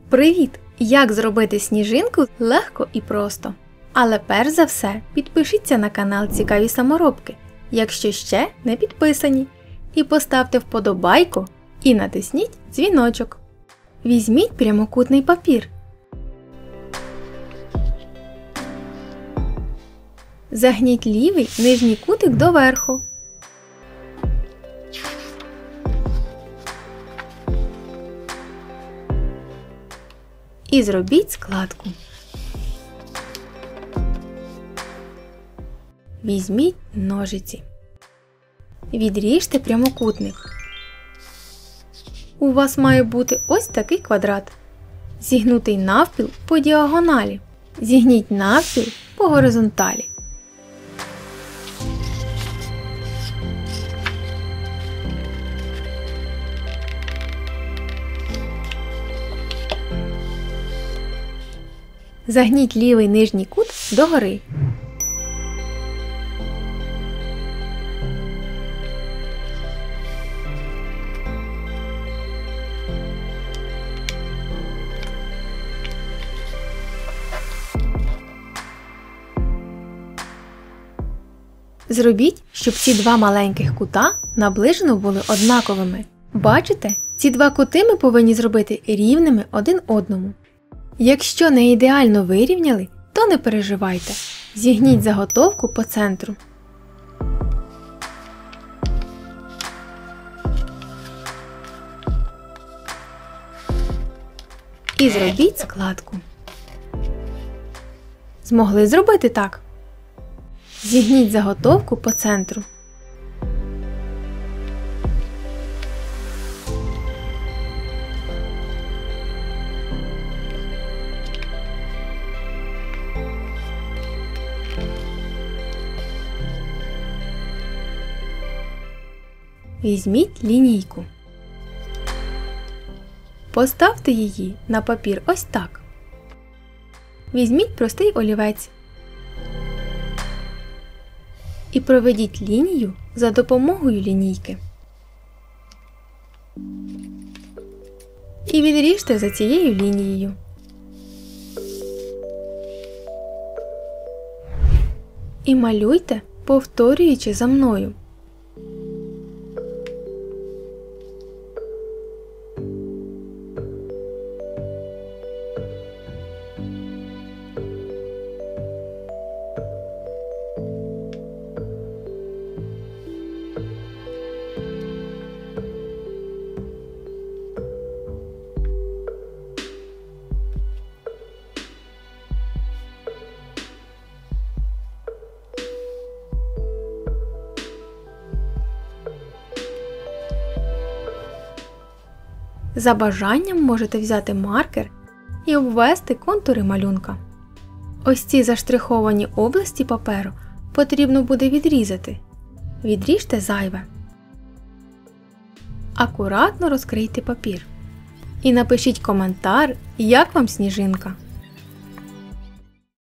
Привіт! Як зробити сніжинку легко і просто. Але перш за все, підпишіться на канал Цікаві саморобки, якщо ще не підписані. І поставте вподобайку і натисніть дзвіночок. Візьміть прямокутний папір. Загніть лівий нижній кутик доверху. І зробіть складку. Візьміть ножиці. Відріжте прямокутник. У вас має бути ось такий квадрат. Зігнутий навпіл по діагоналі. Зігніть навпіл по горизонталі. Загніть лівий нижній кут догори. Зробіть, щоб ці два маленьких кута наближено були однаковими. Бачите? Ці два кути ми повинні зробити рівними один одному. Якщо не ідеально вирівняли, то не переживайте. Зігніть заготовку по центру. І зробіть складку. Змогли зробити так? Зігніть заготовку по центру. Візьміть лінійку. Поставте її на папір ось так. Візьміть простий олівець. І проведіть лінію за допомогою лінійки. І відріжте за цією лінією. І малюйте, повторюючи за мною. За бажанням можете взяти маркер і обвести контури малюнка. Ось ці заштриховані області паперу потрібно буде відрізати. Відріжте зайве. Акуратно розкрийте папір. І напишіть коментар, як вам сніжинка.